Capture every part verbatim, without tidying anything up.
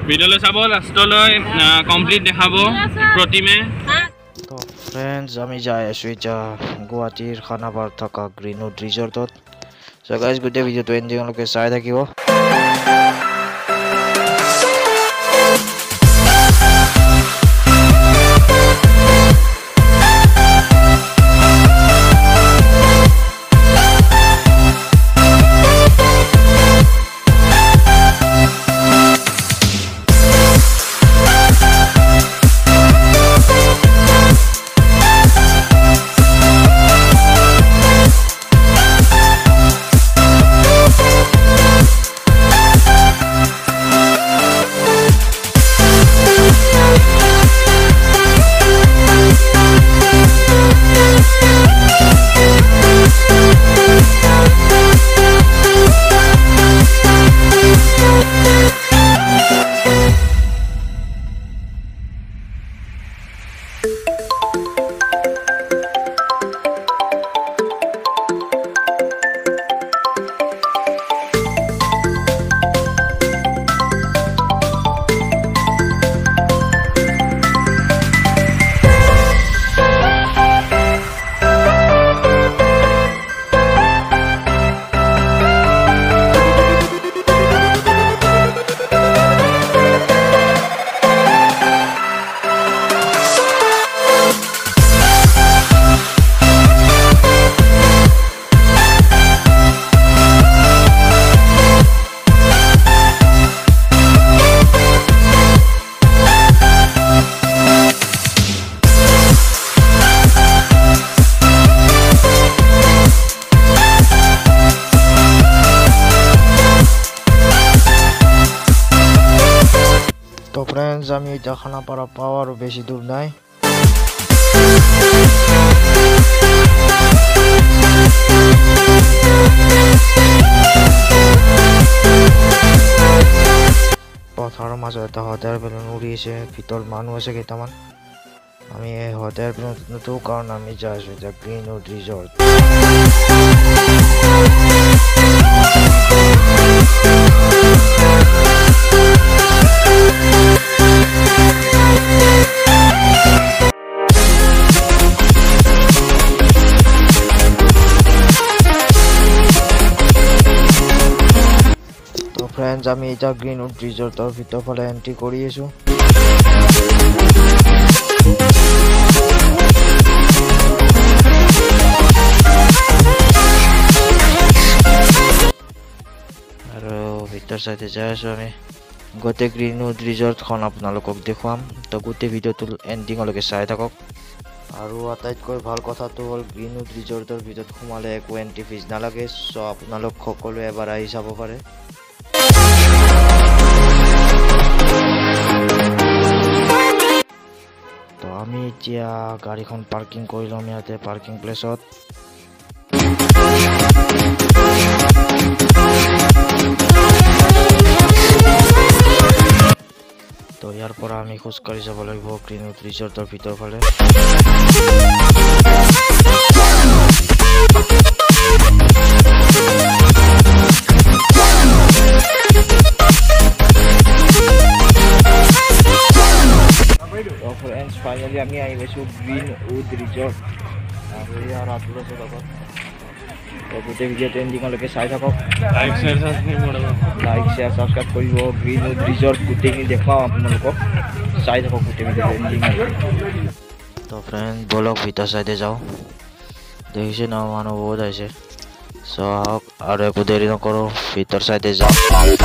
ভিডিওলৈ চাব লাষ্টলৈ কমপ্লিট দেখাব প্ৰতিমে তো ফ্ৰেণ্ডছ আমি যাই আছো এতিয়া গুৱাহাটীৰ খানাপাৰাত থকা গ্ৰীণউড ৰিজৰ্টত সো গাইজ গোটেই ভিডিওটো এণ্ডিংলৈকে চাই থাকিব তো ফ্রেন্ডস আমি এটা খানাপাড়া পাওয়ার বেশি দূর নাই পথার মাঝে এটা হতার বেলুন উড়িয়েছে ভিতর মানুষ আছে কেইটামান আমি এই হতার বেলুন নতুন কারণ আমি যাই আছো এটা গ্ৰীণউড ৰিজৰ্ট ফ্রেন্ডস আমি এটা গ্ৰীণউড ৰিজৰ্টৰ ভিতৰ ফালে এন্ট্ৰি কৰি আছো আৰু ভিতৰ সাইডে যাই আছো আমি গোটেই গ্ৰীণউড ৰিজৰ্টখন আপোনালোকক দেখুৱাম তো গোটেই ভিডিওটো এন্ডিংলৈকে চাই থাকক আৰু আটাইতকৈ ভাল কথাটো হ'ল গ্ৰীণউড ৰিজৰ্টৰ ভিতৰত সোমালে একো এন্ট্ৰি ফিজ নালাগে সো আপোনালোক সকলোৱে এবাৰ আহি চাব পাৰে তো আমি এতিয়া গাড়ীখন পাৰ্কিং কৰি লম ইয়াতে পাৰ্কিং প্লেছত তো ইয়াৰ পৰা আমি খোজ কাঢ়ি যাব লাগিব গ্ৰীণউড ৰিজৰ্টৰ ভিতৰ ফালে फ्रेंड्स फाइनली আমি আহি গৈছো গ্ৰীণউড ৰিজৰ্ট আৰু ইয়াৰ আদুৰা জগত তো গোটেই ভিডিওটো এণ্ডিংলৈকে চাই থাকক লাইক শেয়াৰ সাবস্ক্ৰাইব কৰিব লাইক শেয়াৰ সাবস্ক্ৰাইব কৰিব গ্ৰীণউড ৰিজৰ্ট গোটেইখিনি দেখাও আপোনালোকক চাই থাকক গোটেই ভিডিওটো এণ্ডিংলৈকে তো ফ্ৰেণ্ড বলক ভিতৰ সাইডে যাও দেখিছে না মানুহ বহুত আছে সো আহক আৰু একো দেৰি নকৰো ভিতৰ সাইডে যাও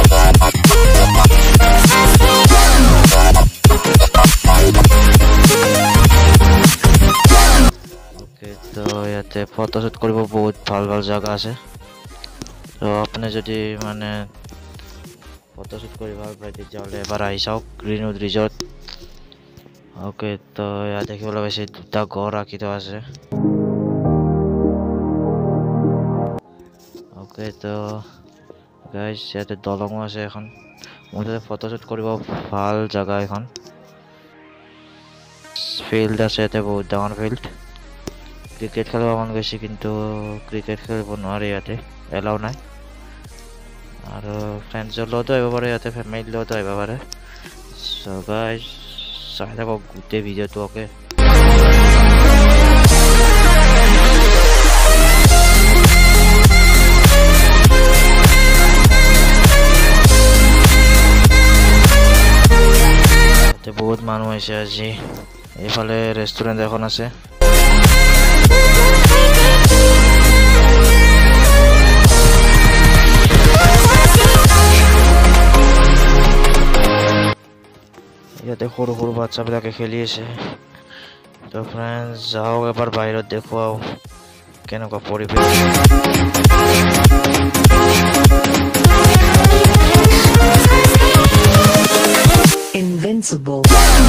তো ইয়াতে ফটোশুট কৰিব বহুত ভাল ভাল জায়গা আছে তো আপনি যদি মানে ফটোশুট কৰি ভাল পায় তেতিয়াহ'লে এবাৰ আহি চাওক গ্ৰীণউড ৰিজৰ্ট ওকে তো ইয়াত দেখিবলৈ পাইছে দুটা ঘৰ ৰাখি থোৱা আছে ওকে তো গাইজ ইয়াতে দলঙো আছে এখন মুঠতে ফটোশুট কৰিব ভাল জায়গা এখন ফিল্ড আছে ইয়াতে বহুত ডাঙৰ ফিল্ড ক্ৰিকেট খেলিব মন গৈছে কিন্তু ক্ৰিকেট খেলিব নোৱাৰি ইয়াতে এলাও নাই আৰু ফ্ৰেণ্ডছৰ লগতো আহিব পাৰে ইয়াতে ফেমিলিৰ লগতো আহিব পাৰে So guys, চাই থাকক গোটেই ভিডিঅ'টো ওকে। বহুত মানুহ আছে আজি। এইফালে ৰেষ্টুৰেণ্ট এখন আছে। ইয়াতে সৰু সৰু বাচ্চাবিলাকে খেলি আছে। তো ফ্ৰেণ্ডছ, যাওক এবাৰ বাহিৰত দেখুৱাও কেনেকুৱা পৰিৱেশ। Invincible.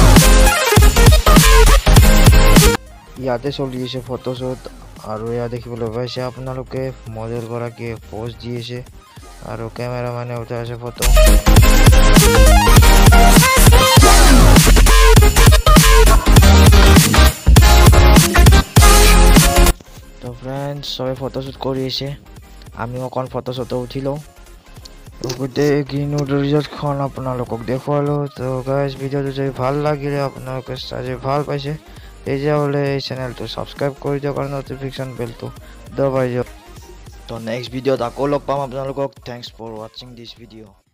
ইয়াতে চলি আছে ফটোশ্বুট আৰু ইয়াত দেখিবলৈ পাইছে আপোনালোকে মডেল গৰাকীয়ে পোজ দি আছে আৰু কেমেৰামেনে উঠাই আছে ফটো। তো ফ্ৰেণ্ডছ, চবে ফটোশ্বুট কৰি আছে, আমিও অকণ ফটোশ্বুটো উঠি লওঁ। গোটেই গ্ৰীণ উড ৰিজৰ্টখন আপোনালোকক দেখুৱালোঁ। তো গাইজ, ভিডিঅ'টো যদি ভাল লাগিলে, আপোনালোকে চাই ভাল পাইছে, তেতিয়াহ'লে এই চেনেলটো ছাবস্ক্ৰাইব কৰি দিয়ক আৰু নটিফিকেশ্যন বেলটো দবাই দিয়ক। তো নেক্সট ভিডিঅ'ত আকৌ লগ পাম আপোনালোকক। থেংকছ ফৰ ৱাচিং দিছ ভিডিঅ'।